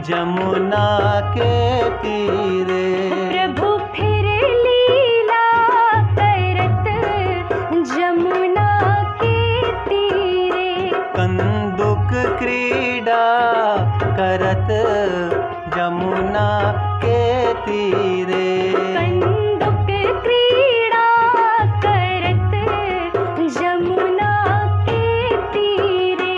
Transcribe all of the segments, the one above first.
जमुना के तीरे। प्रभु फिर लीला करत जमुना के तीरे। कंदुक क्रीड़ा करत जमुना के तीरे। कंदुक क्रीड़ा करत जमुना के तीरे।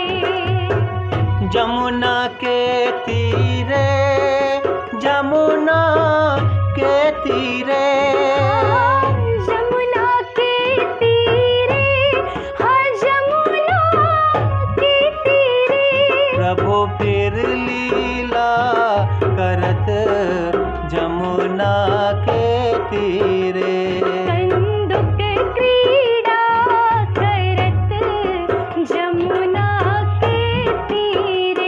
जमुना के तीरे, जमुना के तीरे। जमुना के तीरे, हाँ जमुना के तीरे। प्रभु फिर लीला करत जमुना के तीरे। कंदुक क्रीड़ा करत जमुना के तीरे।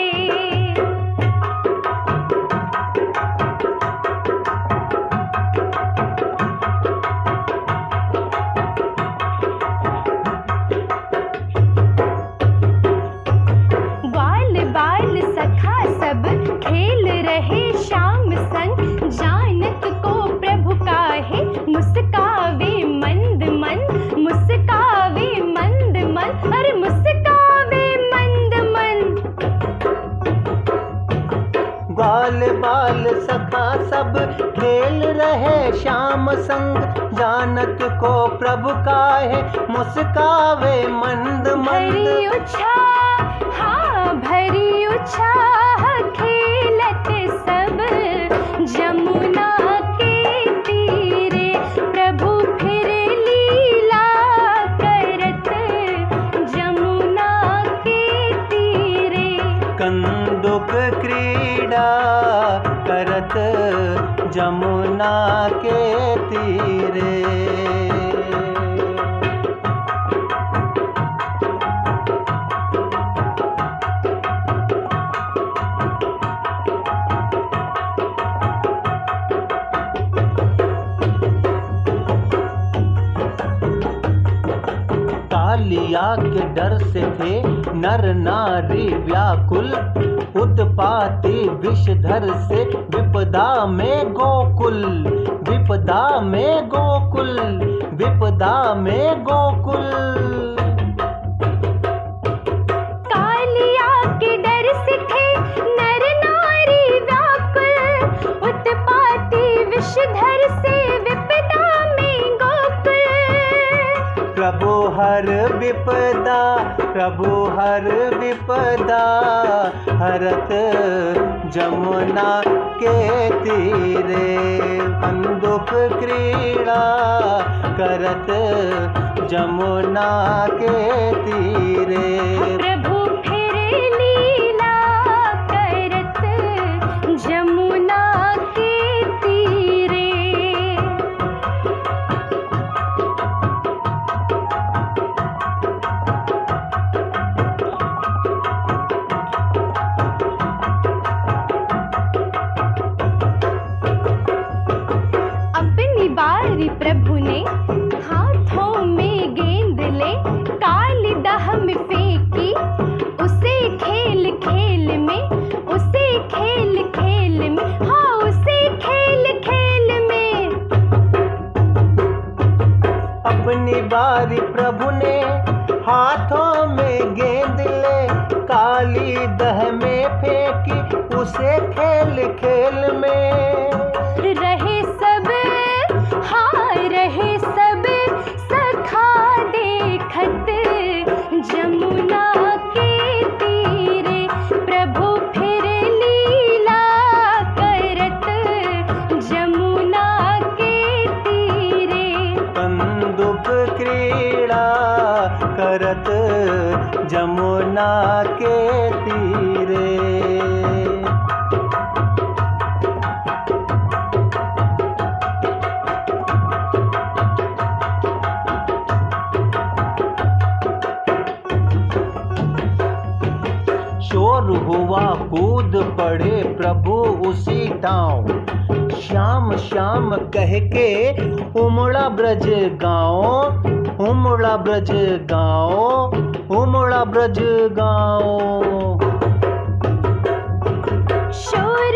बाल बाल सखा सब खेल रहे श्याम संग। जानत को प्रभु काहे मुस्कावे मंद मन। मुस्कावे मंद मन, अरे मुस्कावे मंद मन। बाल बाल सखा सब खेल रहे श्याम संग। जानत को प्रभु काहे मुस्कावे मंद मंद। भरी उत्साह, हाँ भरी उत्साह खेलत सब जमुना के तीरे। प्रभु फिर लीला करत जमुना के तीरे। कंदुक क्रीड़ा करत जमुना के तीरे। कालिया के डर से थे नर नारी व्याकुल। उत्पाती विषधर से विपदा में गोकुल। विपदा में गोकुल, विपदा में गोकुल। कालिया के डर से थे नर नारी व्याकुल। उत्पाती विषधर से विपदा में गोकुल। प्रभु हर विपदा, प्रभु हर विपदा हरत जमुना के तीरे। कंदुक क्रीड़ा करत जमुना के तीरे। प्रभु फिर लीला करत जमुना के तीरे। अपनी बारी प्रभु ने हाथों में गेंद ले। काली दाह में फेंकी उसे खेल खेल में। उसे खेल खेल में, हाँ उसे खेल खेल में। अपनी बारी प्रभु ने हाथों में गेंद ले। काली दह में फेंकी उसे खेल खेल में। रहे सब, हाँ रहे सब सखा देखत जमुना के तीरे। प्रभु फिर लीला करत जमुना के तीरे। कंदुक क्रीड़ा करत जमुना के तीरे। शोर हुआ कूद पड़े प्रभु उसी ठाव। श्याम श्याम कह के उमड़ा ब्रज गाँव। उमड़ा ब्रज गाँव, उमड़ा ब्रज गाँव। शोर